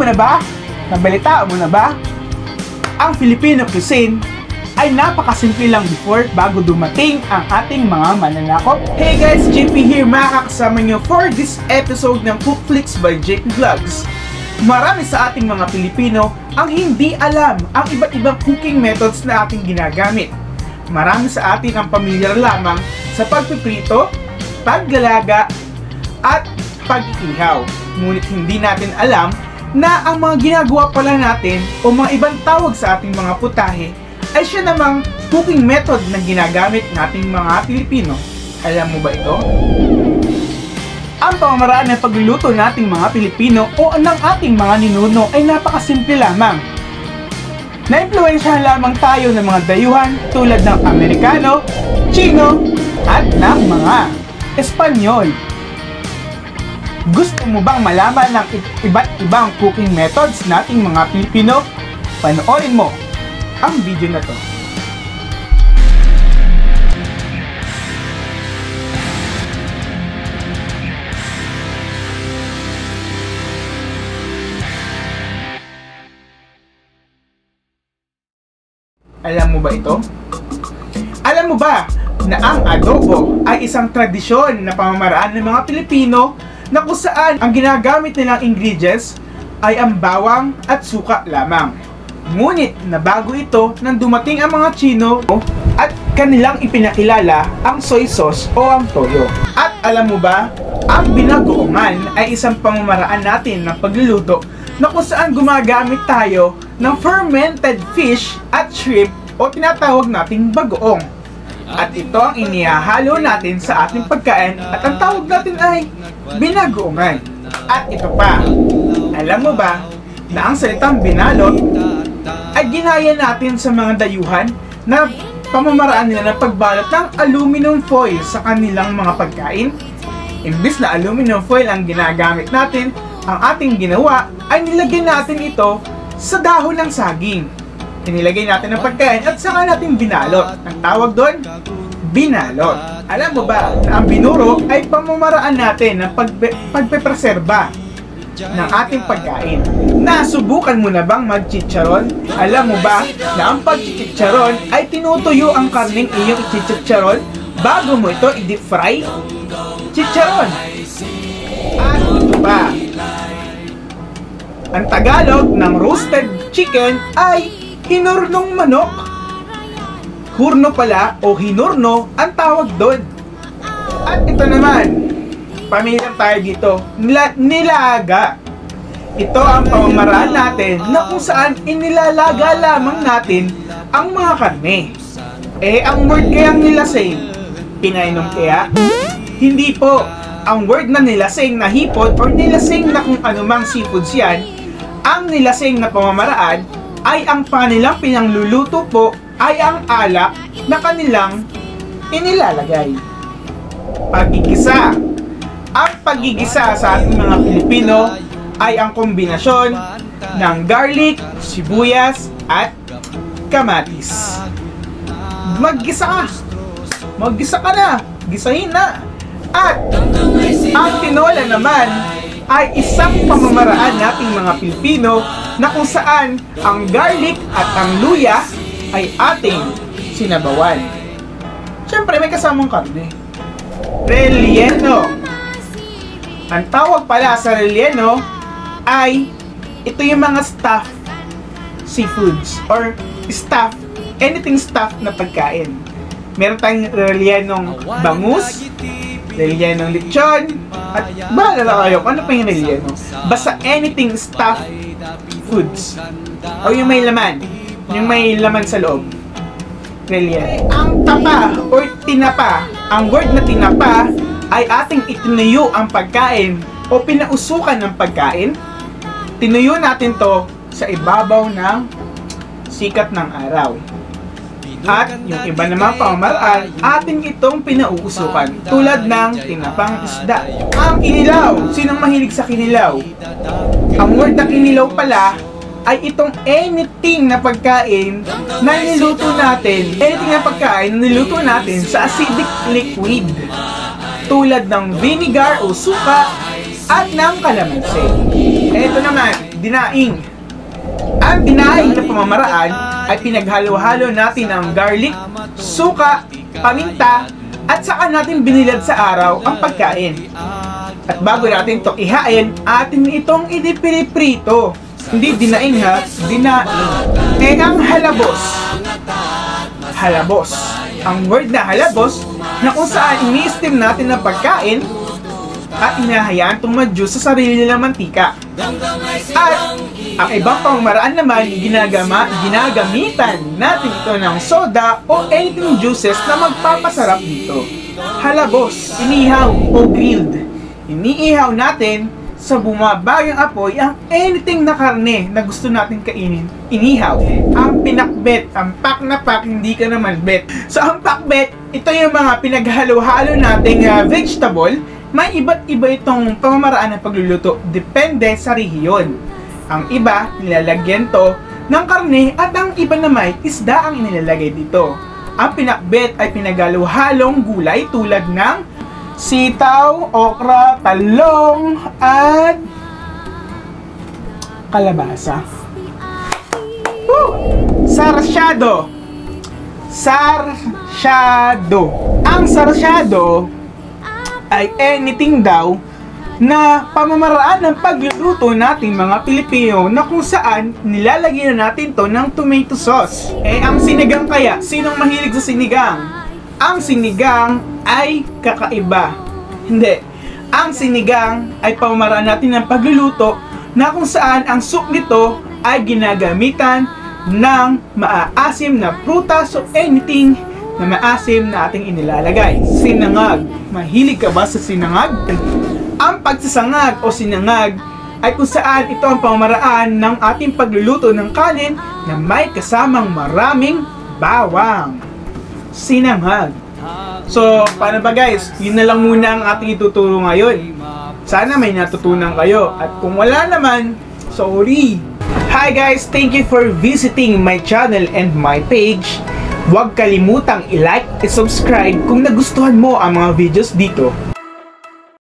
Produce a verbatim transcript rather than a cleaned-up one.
na ba? Nabalitaan mo na ba? Ang Filipino cuisine ay napakasimple lang before bago dumating ang ating mga mananakop. Hey guys, J P here, makakasama nyo for this episode ng Cookflix by J P Vlogs. Marami sa ating mga Pilipino ang hindi alam ang iba't ibang cooking methods na ating ginagamit. Marami sa atin ang pamilyar lamang sa pagpiprito, paggalaga, at pag-ihaw. Ngunit hindi natin alam na ang mga ginagawa pala natin o mga ibang tawag sa ating mga putahe ay siya namang cooking method na ginagamit nating mga Pilipino. Alam mo ba ito? Ang pamamaraan ng pagluluto nating mga Pilipino o ng ating mga ninuno ay napakasimple lamang. Naimpluwensyahan lamang tayo ng mga dayuhan tulad ng Amerikano, Chino, at ng mga Espanyol. Gusto mo bang malaman ng iba't ibang cooking methods nating mga Pilipino? Panoorin mo ang video na to. Alam mo ba ito? Alam mo ba na ang adobo ay isang tradisyon na pamamaraan ng mga Pilipino na kung saan ang ginagamit nilang ingredients ay ang bawang at suka lamang. Ngunit na bago ito nang dumating ang mga Chino at kanilang ipinakilala ang soy sauce o ang toyo. At alam mo ba, ang binagoongan ay isang pamamaraan natin ng pagluluto na kung saan gumagamit tayo ng fermented fish at shrimp o tinatawag nating bagoong. At ito ang inihahalo natin sa ating pagkain at ang tawag natin ay binagoongan. At ito pa, alam mo ba na ang salitang binalot ay ginaya natin sa mga dayuhan na pamamaraan nila ng pagbalot ng aluminum foil sa kanilang mga pagkain? Imbis na aluminum foil ang ginagamit natin, ang ating ginawa ay nilagyan natin ito sa dahon ng saging. Inilagay natin ang pagkain at saka natin binalot. Ang tawag doon, binalot. Alam mo ba na ang binuro ay pamamaraan natin ng pagpe pagpepreserba ng ating pagkain. Nasubukan mo na bang magchicharon? Alam mo ba na ang pagchicharon ay tinutuyo ang karneng iyong ichicharon bago mo ito i-deep fry? Chicharon! At ito pa, ang Tagalog ng roasted chicken ay hinurnong manok. Hurno pala o hinurno ang tawag doon. At ito naman, pamilyar tayo dito, nila, nilaga. Ito ang pamamaraan natin na kung saan inilalaga lamang natin ang mga karne. Eh, ang word kayang nilasing, pinainom kaya? Hindi po. Ang word na nilasing na hipon or nilasing na kung anumang seafoods yan, ang nilasing na pamamaraan ay ang kanilang pinangluluto po ay ang alak na kanilang inilalagay. Pagigisa. Ang pagigisa sa ating mga Pilipino ay ang kombinasyon ng garlic, sibuyas, at kamatis. Maggisa ka! Maggisa ka na! Gisahin na! At ang tinola naman ay isang pamamaraan nating mga Pilipino na kung saan ang garlic at ang luya ay ating sinabawan. Siyempre may kasamang karne. Relleno. Ang tawag pala sa relleno ay ito yung mga stuffed seafoods or stuffed, anything stuffed na pagkain. Meron tayong rellenong bangus, rellenong lechon, at bahala na kayo kung ano pa yung relleno. Basta anything stuffed foods. O yung may laman. Yung may laman sa loob. Relleno. Ang tapa or tinapa. Ang word na tinapa ay ating itinuyo ang pagkain o pinausukan ng pagkain. Tinuyo natin to sa ibabaw ng sikat ng araw. At yung iba namang pamamaraan, atin itong pinauusukan tulad ng tinapang isda. Ang kinilaw. Sinong mahilig sa kinilaw? Ang word na kinilaw pala ay itong anything na pagkain na niluto natin. Anything na pagkain na niluto natin sa acidic liquid. Tulad ng vinegar o suka at ng kalamansi. Ito naman, dinaing. Ang dinaing na pamamaraan ay pinaghalo-halo natin ang garlic, suka, paminta, at saka natin binilad sa araw ang pagkain. At bago natin ito ihain, atin itong idipiriprito. Hindi dinaing ha, dinaing. Eh ang halabos. Halabos. Ang word na halabos na kung saan ini-steam natin ang pagkain at inahayaan itong ma-juice sa sarili nilang mantika. At ang ibang pamamaraan naman, ginagama, ginagamitan natin ito ng soda o anything juices na magpapasarap dito. Halabos, inihaw o grilled. Iniihaw natin sa bumabagang apoy ang anything na karne na gusto natin kainin. Inihaw. Ang pinakbet, ang pak na pak, hindi ka naman bet. So ang pakbet, ito yung mga pinaghalo-halo nating uh, vegetable. May iba't iba itong pamamaraan ng pagluluto. Depende sa rehiyon. Ang iba, nilalagyan to ng karne at ang iba naman, isda ang inilalagay dito. Ang pinakbet ay pinaghalo-halong gulay tulad ng sitaw, okra, talong, at kalabasa. Woo! Sarsyado. Sarsyado. Ang sarsyado ay anything daw na pamamaraan ng pagluluto nating mga Pilipino na kung saan nilalagyan na natin to ng tomato sauce. Eh, ang sinigang kaya? Sinong mahilig sa sinigang? Ang sinigang ay kakaiba. Hindi. Ang sinigang ay pamamaraan natin ng pagluluto na kung saan ang soup nito ay ginagamitan ng maaasim na prutas o anything na maasim na ating inilalagay. Sinangag. Mahilig ka ba sa sinangag? Ang pagsasangag o sinangag ay kung saan ito ang pamamaraan ng ating pagluluto ng kanin na may kasamang maraming bawang. Sinangag. So, paano ba guys? Yun na lang muna ang ating ituturo ngayon. Sana may natutunan kayo. At kung wala naman, sorry. Hi guys! Thank you for visiting my channel and my page. Huwag kalimutang i-like at subscribe kung nagustuhan mo ang mga videos dito.